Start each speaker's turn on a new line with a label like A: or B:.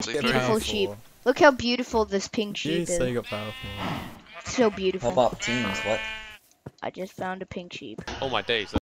A: Beautiful sheep. Look how beautiful this pink sheep is.
B: So you got powerful.
A: So
C: How
A: beautiful.
C: about teams? What?
A: I just found a pink sheep.
D: Oh my days.